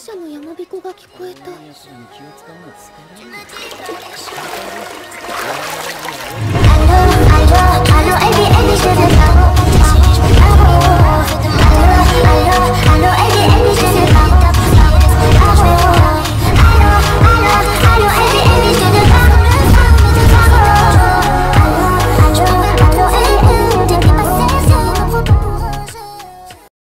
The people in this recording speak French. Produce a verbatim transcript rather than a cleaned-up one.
者の山彦が聞こえた。 奴らに気を使うの疲れる。